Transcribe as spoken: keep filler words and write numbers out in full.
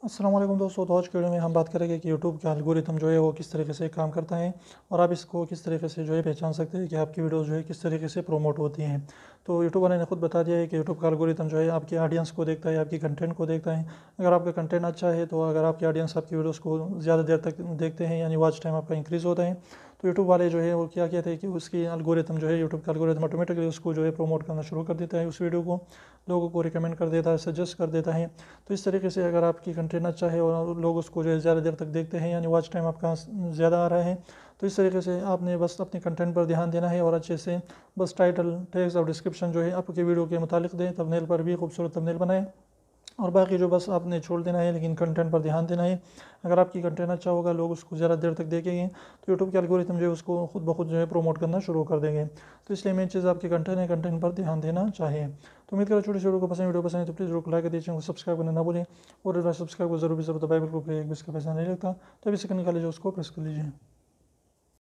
अस्सलाम वालेकुम दोस्तों। तो आज के वीडियो में हम बात करेंगे कि यूट्यूब का एल्गोरिथम जो है वो किस तरीके से काम करता है और आप इसको किस तरीके से जो है पहचान सकते हैं कि आपकी वीडियोस जो है किस तरीके से प्रोमोट होती हैं। तो यूट्यूब वाले ने खुद बता दिया है कि यूट्यूब का एल्गोरिथम जो है आपकी ऑडियंस को देखता है, आपकी कंटेंट को देखता है। अगर आपका कंटेंट अच्छा है तो अगर आपकी ऑडियंस आपकी वीडियोज़ को ज़्यादा देर तक देखते हैं यानी वॉच टाइम आपका इंक्रीज़ होता है, तो यूट्यूब वाले जो है वो क्या कहते हैं कि उसकी एल्गोरिथम जो है यूट्यूब का एल्गोरिथम ऑटोमेटिकली उसको जो है प्रोमोट करना शुरू कर देता है, उस वीडियो को लोगों को रिकमेंड कर देता है, सजेस्ट कर देता है। तो इस तरीके से अगर आपकी कंटेंट अच्छा है और लोग उसको जो है ज़्यादा देर तक देखते हैं यानी वॉच टाइम आपका ज़्यादा आ रहा है, तो इस तरीके से आपने बस अपने कंटेंट पर ध्यान देना है और अच्छे से बस टाइटल, टैग्स और डिस्क्रिप्शन जो है आपकी वीडियो के मुतालिक दें। थंबनेल पर भी खूबसूरत थंबनेल बनाएं और बाकी जो बस आपने छोड़ देना है, लेकिन कंटेंट पर ध्यान देना है। अगर आपकी कंटेंट अच्छा होगा, लोग उसको ज़्यादा देर तक देखेंगे, तो यूट्यूब के एल्गोरिथम जो है उसको खुद ब खुद जो है प्रोमोट करना शुरू कर देंगे। तो इसलिए मेन चीज़ आपकी कंटेंट है, कंटेंट पर ध्यान देना चाहिए। तो उम्मीद करो छोटी वीडियो को पसंद वीडियो पसंद है तो प्लीज़ जरूर लाइक कर दीजिए, सब्सक्राइब करना ना भूलें और सब्सक्राइब को जरूर भी जरूर दबाए, बिल्कुल एक भी इसका पैसा नहीं लगता। तो अभी सेकंड निकाले जो उसको प्रेस कर लीजिए।